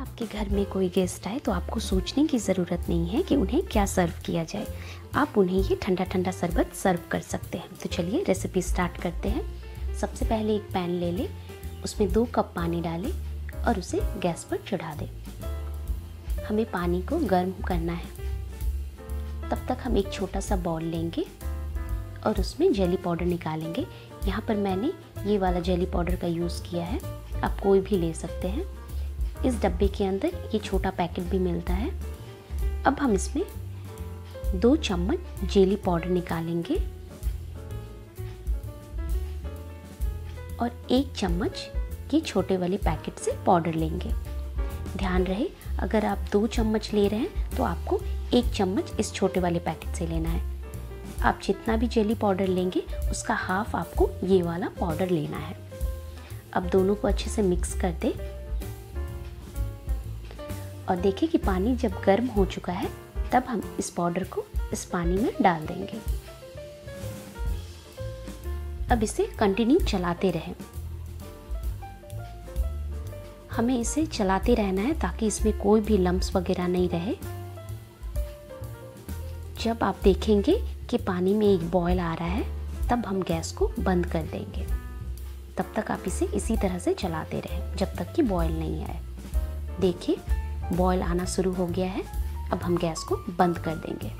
आपके घर में कोई गेस्ट आए तो आपको सोचने की ज़रूरत नहीं है कि उन्हें क्या सर्व किया जाए। आप उन्हें ये ठंडा ठंडा शरबत सर्व कर सकते हैं। तो चलिए रेसिपी स्टार्ट करते हैं। सबसे पहले एक पैन ले लें, उसमें 2 कप पानी डालें और उसे गैस पर चढ़ा दें। हमें पानी को गर्म करना है। तब तक हम एक छोटा सा बाउल लेंगे और उसमें जेली पाउडर निकालेंगे। यहाँ पर मैंने ये वाला जेली पाउडर का यूज़ किया है, आप कोई भी ले सकते हैं। इस डब्बे के अंदर ये छोटा पैकेट भी मिलता है। अब हम इसमें 2 चम्मच जेली पाउडर निकालेंगे और 1 चम्मच ये छोटे वाले पैकेट से पाउडर लेंगे। ध्यान रहे, अगर आप 2 चम्मच ले रहे हैं तो आपको 1 चम्मच इस छोटे वाले पैकेट से लेना है। आप जितना भी जेली पाउडर लेंगे उसका हाफ आपको ये वाला पाउडर लेना है। अब दोनों को अच्छे से मिक्स कर दें और देखिए कि पानी जब गर्म हो चुका है तब हम इस पाउडर को इस पानी में डाल देंगे। अब इसे कंटिन्यू चलाते रहें। हमें इसे चलाते रहना है ताकि इसमें कोई भी लम्प्स वगैरह नहीं रहे। जब आप देखेंगे कि पानी में एक बॉयल आ रहा है तब हम गैस को बंद कर देंगे। तब तक आप इसे इसी तरह से चलाते रहें जब तक कि बॉयल नहीं आए। देखिए बॉयल आना शुरू हो गया है। अब हम गैस को बंद कर देंगे।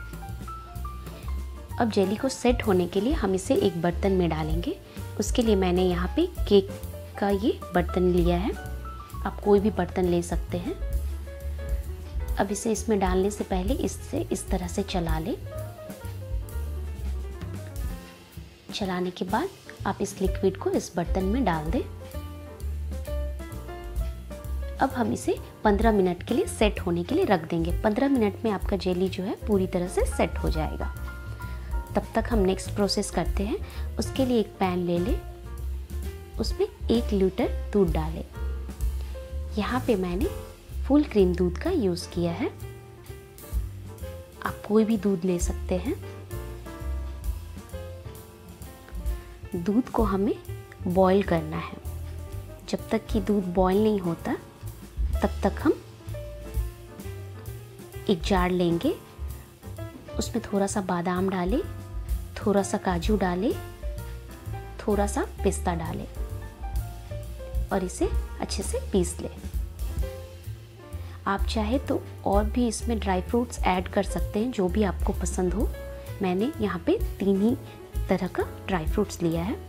अब जेली को सेट होने के लिए हम इसे एक बर्तन में डालेंगे। उसके लिए मैंने यहाँ पे केक का ये बर्तन लिया है, आप कोई भी बर्तन ले सकते हैं। अब इसे इसमें डालने से पहले इससे इस तरह से चला लें। चलाने के बाद आप इस लिक्विड को इस बर्तन में डाल दें। अब हम इसे 15 मिनट के लिए सेट होने के लिए रख देंगे। 15 मिनट में आपका जेली जो है पूरी तरह से सेट हो जाएगा। तब तक हम नेक्स्ट प्रोसेस करते हैं। उसके लिए एक पैन ले लें, उसमें 1 लीटर दूध डालें। यहाँ पे मैंने फुल क्रीम दूध का यूज़ किया है, आप कोई भी दूध ले सकते हैं। दूध को हमें बॉईल करना है। जब तक कि दूध बॉईल नहीं होता तब तक हम एक जार लेंगे, उसमें थोड़ा सा बादाम डालें, थोड़ा सा काजू डालें, थोड़ा सा पिस्ता डालें और इसे अच्छे से पीस लें। आप चाहे तो और भी इसमें ड्राई फ्रूट्स ऐड कर सकते हैं, जो भी आपको पसंद हो। मैंने यहाँ पे 3 ही तरह का ड्राई फ्रूट्स लिया है।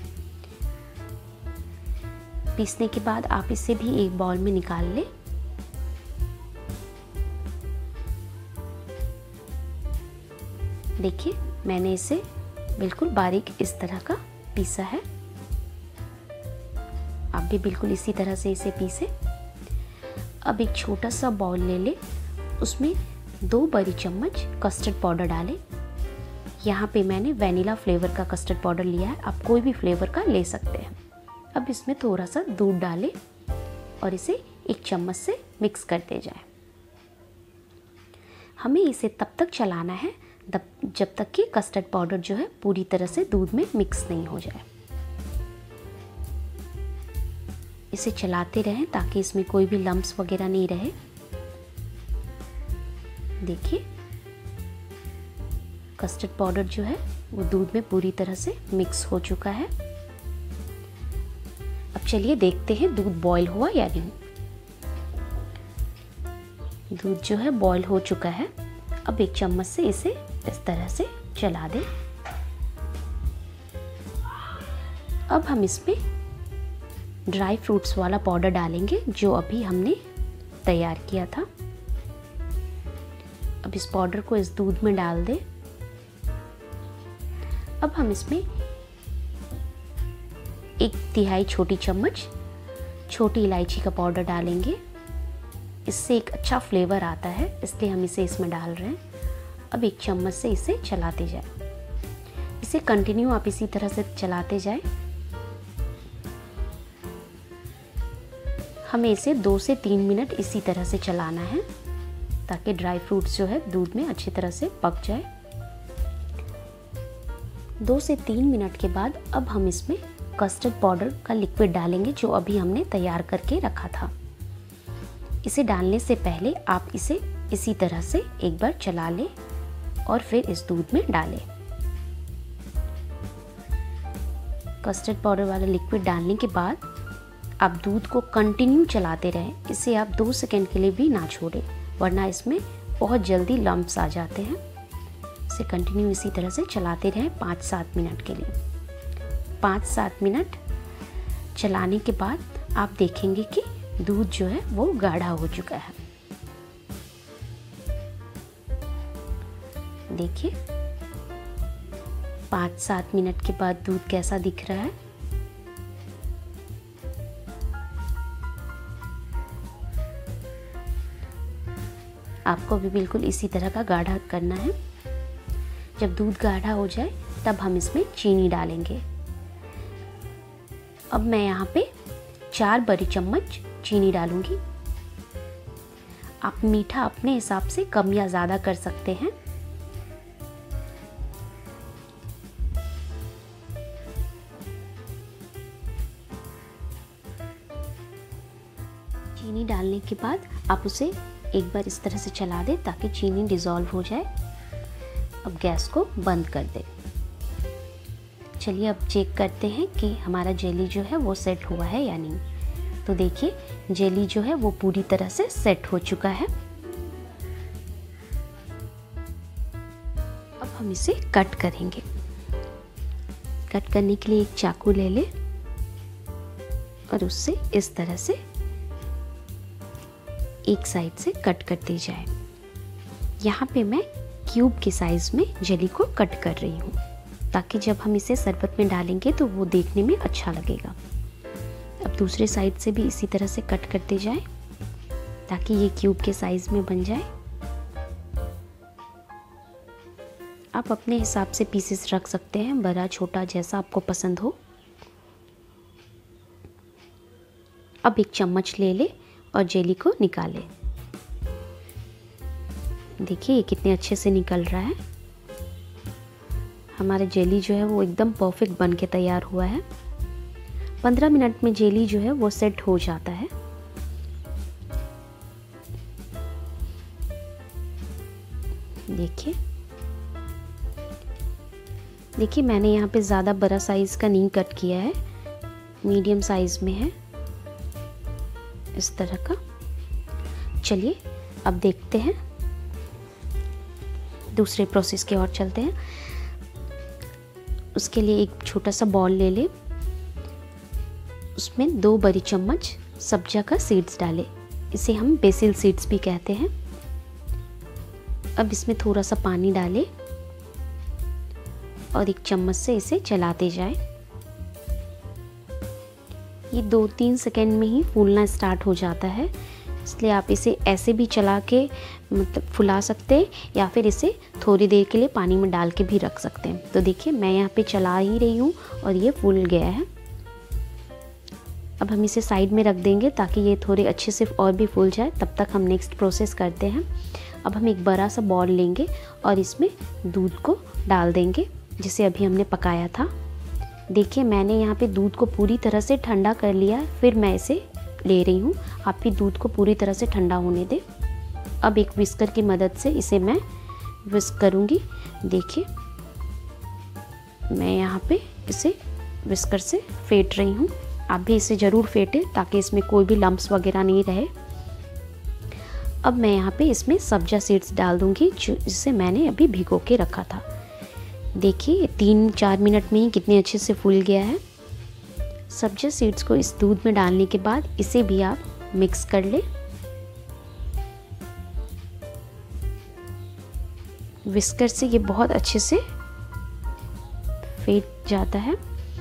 पीसने के बाद आप इसे भी एक बाउल में निकाल लें। देखिए मैंने इसे बिल्कुल बारीक इस तरह का पीसा है। आप भी बिल्कुल इसी तरह से इसे पीसें। अब एक छोटा सा बाउल ले लें, उसमें 2 बड़ी चम्मच कस्टर्ड पाउडर डालें। यहाँ पे मैंने वैनिला फ्लेवर का कस्टर्ड पाउडर लिया है, आप कोई भी फ्लेवर का ले सकते हैं। अब इसमें थोड़ा सा दूध डालें और इसे 1 चम्मच से मिक्स करते जाएं। हमें इसे तब तक चलाना है जब तक कि कस्टर्ड पाउडर जो है पूरी तरह से दूध में मिक्स नहीं हो जाए। इसे चलाते रहें ताकि इसमें कोई भी लम्प्स वगैरह नहीं रहे। देखिए कस्टर्ड पाउडर जो है वो दूध में पूरी तरह से मिक्स हो चुका है। अब चलिए देखते हैं दूध बॉईल हुआ या नहीं। दूध जो है बॉईल हो चुका है। अब 1 चम्मच से इसे इस तरह से चला दें। अब हम इसमें ड्राई फ्रूट्स वाला पाउडर डालेंगे जो अभी हमने तैयार किया था। अब इस पाउडर को इस दूध में डाल दें। अब हम इसमें 1/3 छोटी चम्मच छोटी इलायची का पाउडर डालेंगे। इससे एक अच्छा फ्लेवर आता है, इसलिए हम इसे इसमें डाल रहे हैं। अब 1 चम्मच से इसे चलाते जाएं। इसे कंटिन्यू आप इसी तरह से चलाते जाएं। हमें इसे 2 से 3 मिनट इसी तरह से चलाना है ताकि ड्राई फ्रूट्स जो है दूध में अच्छी तरह से पक जाए। 2 से 3 मिनट के बाद अब हम इसमें कस्टर्ड पाउडर का लिक्विड डालेंगे जो अभी हमने तैयार करके रखा था। इसे डालने से पहले आप इसे इसी तरह से एक बार चला लें और फिर इस दूध में डालें। कस्टर्ड पाउडर वाला लिक्विड डालने के बाद आप दूध को कंटिन्यू चलाते रहें। इसे आप 2 सेकंड के लिए भी ना छोड़ें, वरना इसमें बहुत जल्दी लम्प्स आ जाते हैं। इसे कंटिन्यू इसी तरह से चलाते रहें 5-7 मिनट के लिए। 5-7 मिनट चलाने के बाद आप देखेंगे कि दूध जो है वो गाढ़ा हो चुका है। देखिए 5-7 मिनट के बाद दूध कैसा दिख रहा है। आपको भी बिल्कुल इसी तरह का गाढ़ा करना है। जब दूध गाढ़ा हो जाए तब हम इसमें चीनी डालेंगे। अब मैं यहाँ पे 4 बड़ी चम्मच चीनी डालूंगी। आप मीठा अपने हिसाब से कम या ज़्यादा कर सकते हैं। चीनी डालने के बाद आप उसे एक बार इस तरह से चला दें ताकि चीनी डिज़ोल्व हो जाए। अब गैस को बंद कर दें। चलिए अब चेक करते हैं कि हमारा जेली जो है वो सेट हुआ है या नहीं। तो देखिए जेली जो है वो पूरी तरह से सेट हो चुका है। अब हम इसे कट करेंगे। कट करने के लिए एक चाकू ले लें और उससे इस तरह से एक साइड से कट करते जाए। यहाँ पे मैं क्यूब के साइज में जेली को कट कर रही हूँ ताकि जब हम इसे शरबत में डालेंगे तो वो देखने में अच्छा लगेगा। अब दूसरे साइड से भी इसी तरह से कट करते जाए ताकि ये क्यूब के साइज में बन जाए। आप अपने हिसाब से पीसेस रख सकते हैं, बड़ा छोटा जैसा आपको पसंद हो। अब एक चम्मच ले ले और जेली को निकालें। देखिए ये कितने अच्छे से निकल रहा है। हमारा जेली जो है वो एकदम परफेक्ट बन के तैयार हुआ है। 15 मिनट में जेली जो है वो सेट हो जाता है। देखिए मैंने यहाँ पे ज़्यादा बड़ा साइज़ का नहीं कट किया है, मीडियम साइज़ में है इस तरह का। चलिए अब देखते हैं, दूसरे प्रोसेस की ओर चलते हैं। उसके लिए एक छोटा सा बॉल ले ले, उसमें 2 बड़ी चम्मच सब्जा का सीड्स डालें। इसे हम बेसिल सीड्स भी कहते हैं। अब इसमें थोड़ा सा पानी डालें और एक चम्मच से इसे चलाते जाएं। ये 2-3 सेकेंड में ही फूलना स्टार्ट हो जाता है, इसलिए आप इसे ऐसे भी चला के मतलब फुला सकते हैं या फिर इसे थोड़ी देर के लिए पानी में डाल के भी रख सकते हैं। तो देखिए मैं यहाँ पे चला ही रही हूँ और ये फूल गया है। अब हम इसे साइड में रख देंगे ताकि ये थोड़े अच्छे से और भी फूल जाए। तब तक हम नेक्स्ट प्रोसेस करते हैं। अब हम एक बड़ा सा बॉल लेंगे और इसमें दूध को डाल देंगे जिसे अभी हमने पकाया था। देखिए मैंने यहाँ पे दूध को पूरी तरह से ठंडा कर लिया, फिर मैं इसे ले रही हूँ। आप भी दूध को पूरी तरह से ठंडा होने दें। अब एक विस्कर की मदद से इसे मैं विस्क करूँगी। देखिए मैं यहाँ पे इसे विस्कर से फेंट रही हूँ। आप भी इसे ज़रूर फेंटें ताकि इसमें कोई भी लम्प्स वगैरह नहीं रहे। अब मैं यहाँ पे इसमें सब्जा सीड्स डाल दूँगी जिसे मैंने अभी भिगो के रखा था। देखिए 3-4 मिनट में ही कितने अच्छे से फूल गया है। सब्जा सीड्स को इस दूध में डालने के बाद इसे भी आप मिक्स कर लें। विस्कर से ये बहुत अच्छे से फेंट जाता है।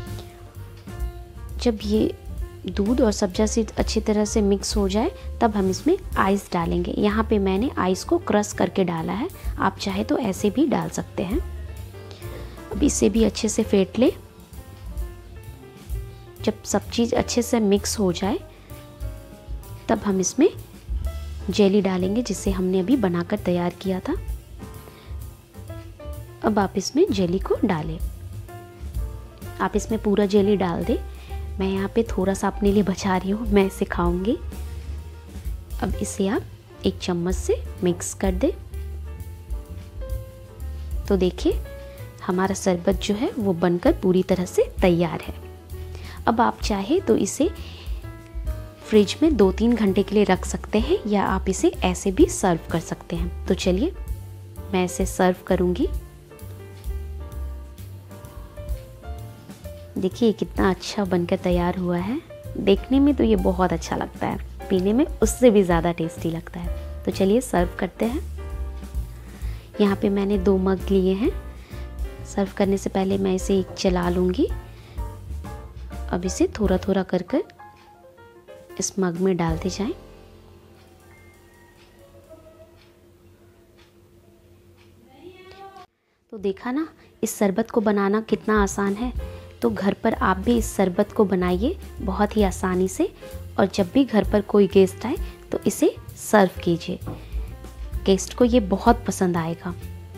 जब ये दूध और सब्जा सीड्स अच्छी तरह से मिक्स हो जाए तब हम इसमें आइस डालेंगे। यहाँ पे मैंने आइस को क्रश करके डाला है, आप चाहे तो ऐसे भी डाल सकते हैं। अब इसे भी अच्छे से फेंट लें। जब सब चीज़ अच्छे से मिक्स हो जाए तब हम इसमें जेली डालेंगे जिसे हमने अभी बनाकर तैयार किया था। अब आप इसमें जेली को डालें। आप इसमें पूरा जेली डाल दें। मैं यहाँ पे थोड़ा सा अपने लिए बचा रही हूँ, मैं इसे खाऊंगी। अब इसे आप एक चम्मच से मिक्स कर दें। तो देखिए हमारा शरबत जो है वो बनकर पूरी तरह से तैयार है। अब आप चाहे तो इसे फ्रिज में 2-3 घंटे के लिए रख सकते हैं या आप इसे ऐसे भी सर्व कर सकते हैं। तो चलिए मैं इसे सर्व करूंगी। देखिए कितना अच्छा बनकर तैयार हुआ है। देखने में तो ये बहुत अच्छा लगता है, पीने में उससे भी ज़्यादा टेस्टी लगता है। तो चलिए सर्व करते हैं। यहाँ पे मैंने 2 मग लिए हैं। सर्व करने से पहले मैं इसे एक चला लूँगी। अब इसे थोड़ा थोड़ा कर कर इस मग में डालते जाएं। तो देखा ना, इस शरबत को बनाना कितना आसान है। तो घर पर आप भी इस शरबत को बनाइए बहुत ही आसानी से, और जब भी घर पर कोई गेस्ट आए तो इसे सर्व कीजिए। गेस्ट को ये बहुत पसंद आएगा।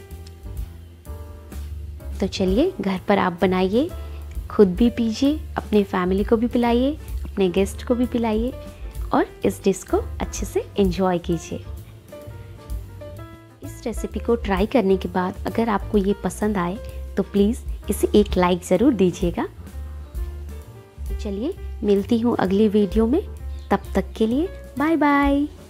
तो चलिए घर पर आप बनाइए, खुद भी पीजिए, अपने फैमिली को भी पिलाइए, अपने गेस्ट को भी पिलाइए और इस डिश को अच्छे से एंजॉय कीजिए। इस रेसिपी को ट्राई करने के बाद अगर आपको ये पसंद आए तो प्लीज़ इसे एक लाइक ज़रूर दीजिएगा। तो चलिए मिलती हूँ अगली वीडियो में, तब तक के लिए बाय बाय।